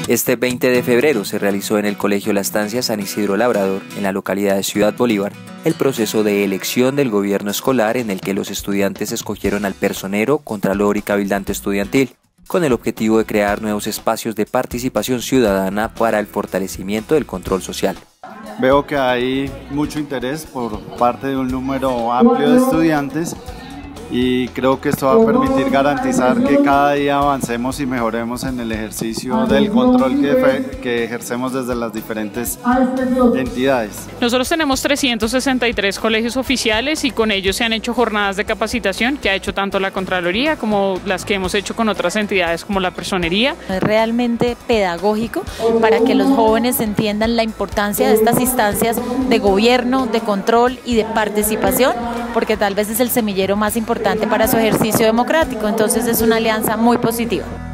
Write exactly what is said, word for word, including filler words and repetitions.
Este veinte de febrero se realizó en el Colegio La Estancia San Isidro Labrador, en la localidad de Ciudad Bolívar, el proceso de elección del gobierno escolar en el que los estudiantes escogieron al personero, contralor y cabildante estudiantil, con el objetivo de crear nuevos espacios de participación ciudadana para el fortalecimiento del control social. Veo que hay mucho interés por parte de un número amplio de estudiantes y creo que esto va a permitir garantizar que cada día avancemos y mejoremos en el ejercicio del control que, que ejercemos desde las diferentes entidades. Nosotros tenemos trescientos sesenta y tres colegios oficiales y con ellos se han hecho jornadas de capacitación que ha hecho tanto la Contraloría como las que hemos hecho con otras entidades como la Personería. Es realmente pedagógico para que los jóvenes entiendan la importancia de estas instancias de gobierno, de control y de participación, porque tal vez es el semillero más importante para su ejercicio democrático, entonces es una alianza muy positiva.